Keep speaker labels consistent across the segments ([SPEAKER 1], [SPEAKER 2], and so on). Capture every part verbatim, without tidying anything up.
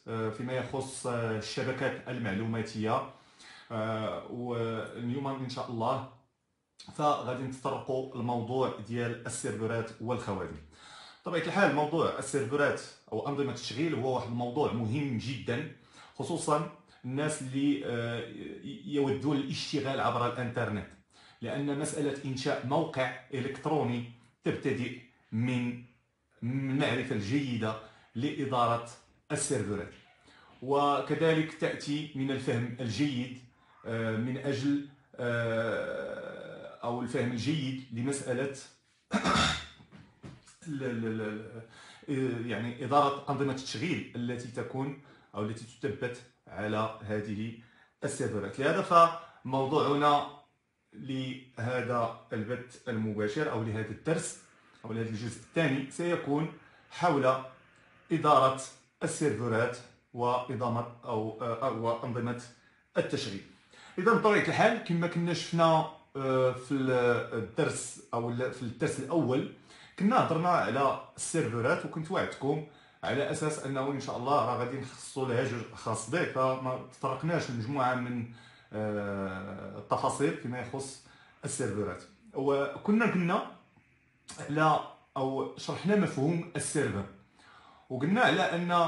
[SPEAKER 1] آه، فيما يخص آه، الشبكات المعلوماتية. آه، واليوم إن شاء الله فغادي نتطرقوا الموضوع ديال السيرفرات والخوادم. بطبيعة الحال موضوع السيرفرات أو أنظمة التشغيل هو واحد الموضوع مهم جدا، خصوصا الناس اللي آه، يودون الاشتغال عبر الانترنت، لأن مسألة إنشاء موقع إلكتروني تبتدئ من المعرفة الجيدة لإدارة السيرفرات، وكذلك تأتي من الفهم الجيد آه، من أجل آه، أو الفهم الجيد لمسألة يعني إدارة أنظمة التشغيل التي تكون أو التي تثبت على هذه السيرفرات. لهذا فموضوعنا لهذا البث المباشر أو لهذا الدرس أو لهذا الجزء الثاني سيكون حول إدارة السيرفرات وإدارة أو أو أنظمة التشغيل. إذا بطبيعة الحال كما كنا شفنا في الدرس أو في الدرس الأول كنا هضرنا على السيرفرات، وكنت وعدتكم على اساس انه ان شاء الله راه غادي نخصصوا لها جوج خاص به، فما تطرقناش لمجموعه من التفاصيل فيما يخص السيرفرات. وكنا قلنا على او شرحنا مفهوم السيرفر، وقلنا على ان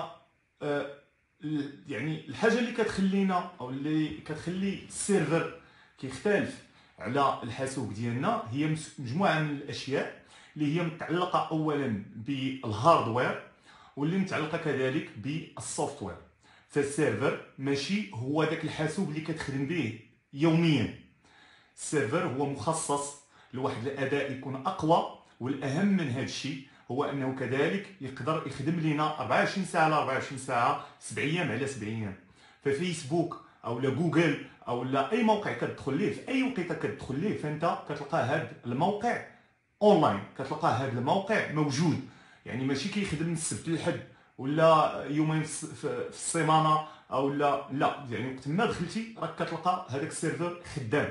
[SPEAKER 1] يعني الحاجه اللي كتخلينا او اللي كتخلي السيرفر كيختلف على الحاسوب ديالنا هي مجموعه من الاشياء اللي هي متعلقه اولا بالهاردوير واللي متعلقه كذلك بالسوفتوير. فالسيرفر ماشي هو داك الحاسوب اللي كتخدم به يوميا، السيرفر هو مخصص لواحد الاداء يكون اقوى، والاهم من هذا الشيء هو انه كذلك يقدر يخدم لنا أربعة وعشرين ساعه على أربعة وعشرين ساعه، سبع ايام على سبع ايام. ففيسبوك او لا جوجل او لا اي موقع كتدخل ليه في اي وقيته كتدخل ليه، فانت كتلقى هذا الموقع اونلاين، كتلقى هذا الموقع موجود. يعني ماشي كيخدم من السبت للحد ولا يومين في السيمانه او لا لا، يعني وقت ما دخلتي راك كتلقى هذاك السيرفر خدام.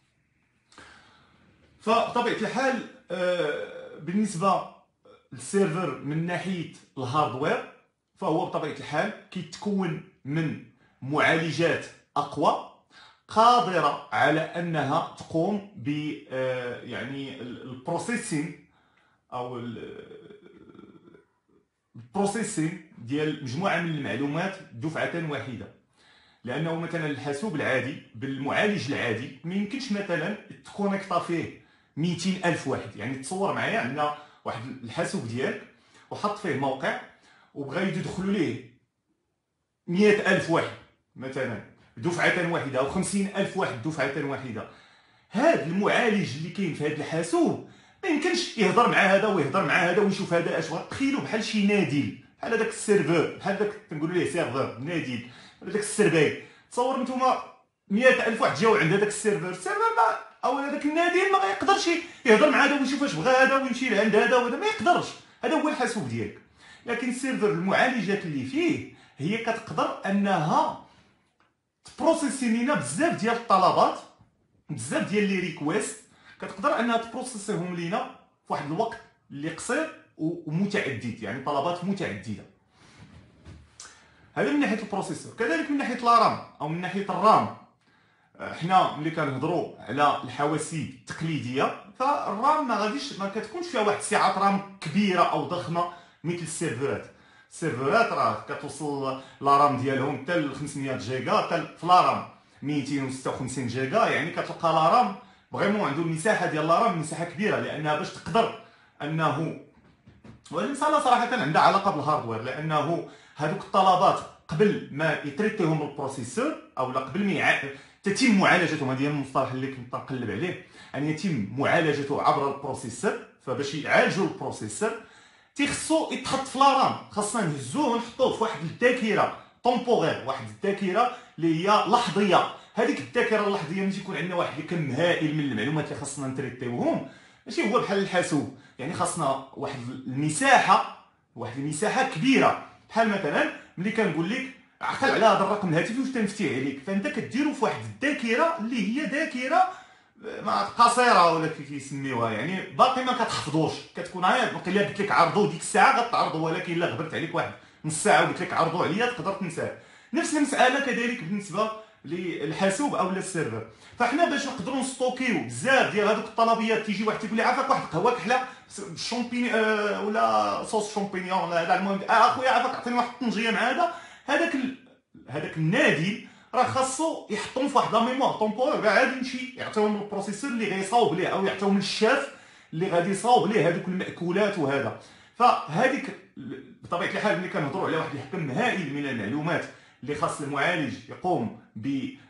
[SPEAKER 1] فبطبيعه الحال بالنسبه للسيرفر من ناحيه الهاردوير فهو بطبيعه الحال كيتكون من معالجات اقوى قادره على انها تقوم ب يعني البروسيسين او البروسيسين ديال مجموعه من المعلومات دفعه واحده. لانه مثلا الحاسوب العادي بالمعالج العادي ما يمكنش مثلا تكونيكطا فيه مئتين الف واحد. يعني تصور معايا عندنا واحد الحاسوب ديالك وحط فيه موقع وبغا يدخلوا ليه مئة الف واحد مثلا دفعه واحده او خمسين الف واحد دفعه واحده. هذا المعالج اللي كاين في هذا الحاسوب ما يمكنش يهضر مع هذا ويهضر مع هذا ويشوف هذا اش. تخيلوا بحال شي نادل، بحال هذاك السيرفر، بحال داك كنقولوا ليه سيرفر نادل، هذاك السرباي. تصور نتوما مئة الف واحد جاو عند هذاك السيرفر، السيرفر ما او هذاك النادل ما غيقدرش يهضر مع هذا ويشوف اش بغى هذا ويمشي لعند هذا وهذا، ما يقدرش. هذا هو الحاسوب ديالك. لكن السيرفر المعالجات اللي فيه هي كتقدر انها تبروسيسي لينا بزاف ديال الطلبات، بزاف ديال لي ريكويست، كتقدر انها تبروسيسيهم لينا في واحد الوقت اللي قصير ومتعدد، يعني طلبات متعدده. هذا من ناحيه البروسيسور. كذلك من ناحيه لارام او من ناحيه الرام، حنا ملي كنهضروا على الحواسيب التقليديه فالرام ما غاديش ما كتكونش فيها واحد سعه رام كبيره او ضخمه مثل السيرفرات. السيرفرات راه كتوصل لارام ديالهم حتى ل خمسمية جيجا، حتى في لارام مئتين وستة وخمسين جيجا. يعني كتلقى لارام فريمون عنده المساحه ديال لارام مساحه كبيره، لانها باش تقدر انه والمساله صراحه عندها علاقه بالهاردوير، لانه هذوك الطلبات قبل ما يتريتيهم البروسيسور او لا قبل ما تتم معالجتهم، هذا المصطلح اللي كنت نقلب عليه، ان يتم معالجته عبر البروسيسور. فباش يعالجوا البروسيسور تيخصو يتحط في لارام، خاصنا نهزوه ونحطوه في واحد الذاكره طومبوغير، واحد الذاكره اللي هي لحظيه. هذيك الذاكره اللحظيه ملي تيكون عندنا واحد الكم هائل من المعلومات اللي خاصنا نتريتيوهم، ماشي هو بحال الحاسوب. يعني خاصنا واحد المساحه واحد المساحه كبيره. بحال مثلا ملي كنقول لك عقل على هذا الرقم الهاتفي واش تنفتيه عليك، فانت كديرو في واحد الذاكره اللي هي ذاكره قصيره ولا كيف يسميوها، يعني باقي ما كتحفظوش. كتكون عاد وقيلا قلت لك عرضو ديك الساعه غتعرضو، ولكن الا غبرت عليك واحد نص ساعه وقلت لك عرضوا عليا تقدر تنساه. نفس المساله كذلك بالنسبه للحاسوب او السيرفر. فاحنا باش نقدروا نستوكيو بزاف ديال هذوك الطلبيات، تيجي واحد تيقول لي عافاك واحد القهوه كحله شامبيني آه ولا صوص شامبينيون ولا هذا، المهم آه اخويا عافاك عطيني واحد الطنجيه مع هذا، هذاك ال... هذاك النادي راه خاصو يحطهم في واحد لا ميموار طومبورير، كاع غادي يمشي يعطيهم البروسيسور اللي غيصاوب ليه، او يعطيهم للشاف اللي غادي يصاوب ليه هذوك المأكولات وهذا. فهذيك بطبيعه الحال ملي كنهضروا على واحد الحجم هائل من المعلومات اللي خاص المعالج يقوم ب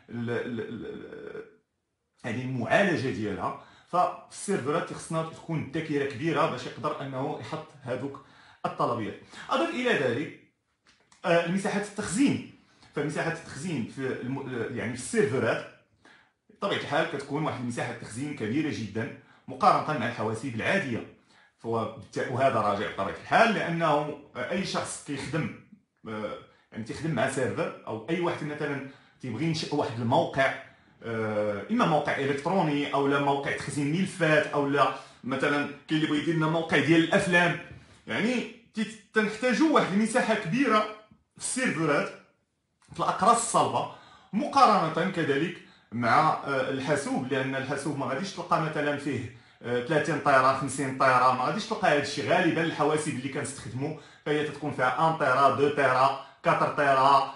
[SPEAKER 1] هذه المعالجه ديالها، ففي السيرفرات خصنا تكون ذاكره كبيره باش يقدر انه يحط هذوك الطلبيات. اضف الى ذلك المساحات التخزين. فمساحه التخزين في الم... يعني في السيرفرات بطبيعه الحال كتكون واحد المساحه تخزين كبيره جدا مقارنه مع الحواسيب العاديه. وهذا راجع بطبيعه الحال لانه اي شخص كيخدم يعني تيخدم مع سيرفر، او اي واحد مثلا تيبغي ينشئ واحد الموقع، اما موقع الكتروني او لا موقع تخزين ملفات، او لا مثلا كاين اللي بغى يدير لنا موقع ديال الافلام، يعني تنحتاجوا واحد المساحه كبيره في السيرفرات في الاقراص الصلبه مقارنه كذلك مع الحاسوب، لان الحاسوب ما غاديش تلقى مثلا فيه ثلاثين طيره خمسين طيره، ما غاديش تلقى هذا الشيء. غالبا الحواسيب اللي كنستخدموا فهي تتكون فيها واحد طيره اثنين طيره أربعة طيره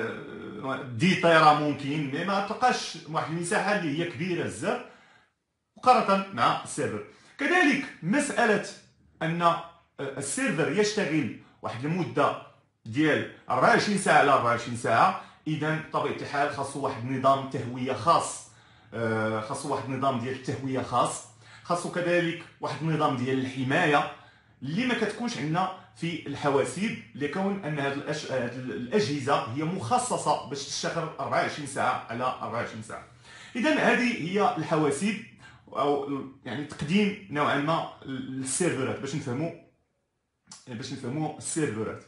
[SPEAKER 1] عشرة طيره ممكن، مي ما تلقاش واحد المساحه اللي هي كبيره بزاف مقارنه مع السيرفر. كذلك مساله ان السيرفر يشتغل واحد المده ديال أربعة وعشرين ساعه على أربعة وعشرين ساعه، اذا بطبيعه الحال خاصو واحد النظام تهويه خاص، خاصو واحد النظام ديال التهويه خاص، خاصو كذلك واحد النظام ديال الحمايه اللي ما كتكونش عندنا في الحواسيب، لكون ان هذه الأش... الاجهزه هي مخصصه باش تشتغل أربعة وعشرين ساعه على أربعة وعشرين ساعه. اذا هذه هي الحواسيب، او يعني تقديم نوعا ما للسيرفرات باش نفهموا باش نفهموا السيرفرات.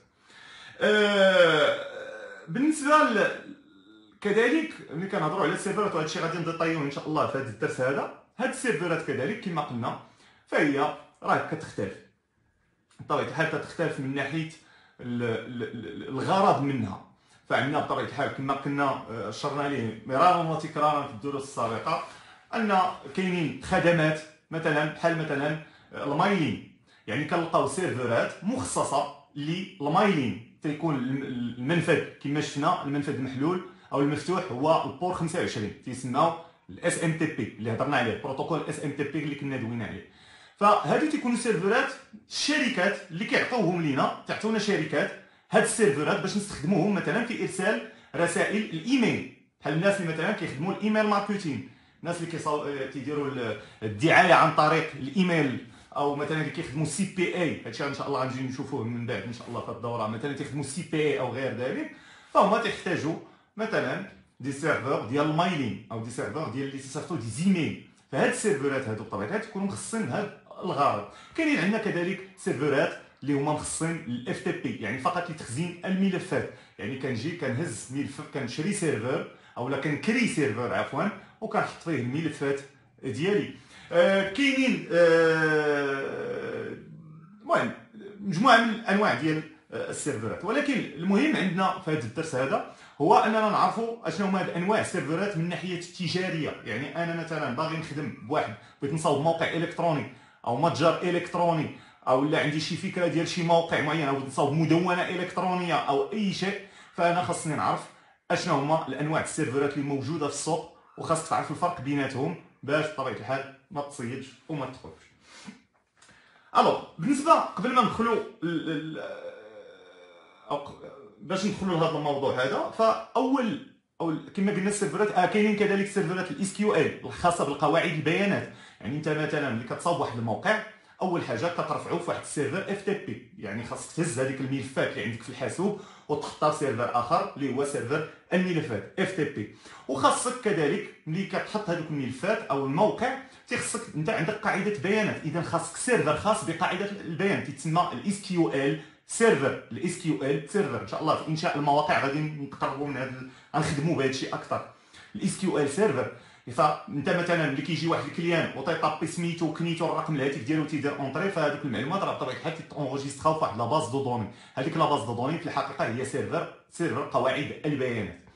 [SPEAKER 1] أه... بالنسبه ل... كذلك ملي كنهضروا على السيرفرات، وهذا الشيء غادي نديطايوه ان شاء الله في هذا الدرس هذا، هاد السيرفرات كذلك كما قلنا فهي راه كتختلف بطبيعه الحال، كتختلف من ناحيه الغرض منها. فعندنا بطبيعه الحال كما كنا اشرنا ليه مرارا وتكرارا في الدروس السابقه ان كاينين خدمات مثلا بحال مثلا المايلين، يعني كنلقاو سيرفرات مخصصه للمايلين، تيكون المنفذ كما شفنا المنفذ المحلول او المفتوح هو البور خمسة وعشرين، تيسماو الاس ام تي بي اللي هضرنا عليه، بروتوكول اس ام تي بي اللي كنا دوينا عليه. فهذو تيكونوا سيرفرات الشركات اللي كيعطيوهم لينا، تعطيونا شركات هاد السيرفرات باش نستخدموهم مثلا في ارسال رسائل الايميل، بحال الناس اللي مثلا كيخدموا الايميل ماركتينغ، الناس اللي كيصاو تيديروا الدعايه عن طريق الايميل، او مثلا اللي كيخدموا سي بي اي، هادشي ان شاء الله غنجي نشوفوه من بعد ان شاء الله في الدوره، مثلا تيخدموا سي بي اي او غير ذلك، فهما تيحتاجوا مثلا دي سيرفر ديال المايلين او دي سيرفر ديال اللي تيصيفطوا دي زيميل. فهاد السيرفرات هادو بطبيعه الحال تكونوا مخصصين لهاد الغرض. كاينين عندنا كذلك سيرفرات اللي هما مخصصين للاف تي بي، يعني فقط لتخزين الملفات، يعني كنجي كنهز ملف، كنشري سيرفر او لا كنكري سيرفر عفوا وكنحط فيه الملفات ديالي. آه كاينين المهم آه مجموعه من الانواع ديال السيرفرات، ولكن المهم عندنا في هذا الدرس هذا هو اننا نعرفوا اشنو هما هاد انواع السيرفرات من الناحيه التجاريه. يعني انا مثلا باغي نخدم بواحد، بغيت نصاوب موقع الكتروني او متجر الكتروني، او لا عندي شي فكره ديال شي موقع معين، او بغيت نصاوب مدونه الكترونيه او اي شيء، فانا خاصني نعرف اشنو هما الانواع السيرفرات اللي موجوده في السوق، وخاصك تعرف الفرق بيناتهم باش بطبيعه الحال ما تصيدش وما تدخلش. الوغ بالنسبه قبل ما ندخلوا أو باش ندخلوا لهذا الموضوع هذا، فاول او كما قلنا السيرفرات آه كاينين كذلك سيرفرات الاس كيو ال الخاصه بالقواعد البيانات. يعني انت مثلا ملي كتصاوب واحد الموقع، اول حاجه كترفعو في واحد السيرفر اف تي بي، يعني خاصك تهز هذيك الملفات اللي عندك في الحاسوب وتحطها في سيرفر اخر اللي هو سيرفر الملفات اف تي بي. وخاصك كذلك ملي كتحط هذوك الملفات او الموقع تيخصك انت عندك قاعده بيانات، اذا خاصك سيرفر خاص بقاعده البيانات تسمى الاس كيو ال سيرفر. الاس كيو ال سيرفر ان شاء الله في انشاء المواقع غادي نقربوا من هذا، غنخدموا بهذا الشيء اكثر. الاس كيو ال سيرفر فانت مثلا ملي كيجي واحد الكليان وتيطابي سميتو وكنيتو الرقم الهاتف ديالو تيدير اونطري، فهذوك المعلومات راه بطبيعه الحال تيتونغوجيستراو فواحد لا باز دو دوني. هذيك لا باز دو دوني في الحقيقه هي سيرفر سيرفر قواعد البيانات.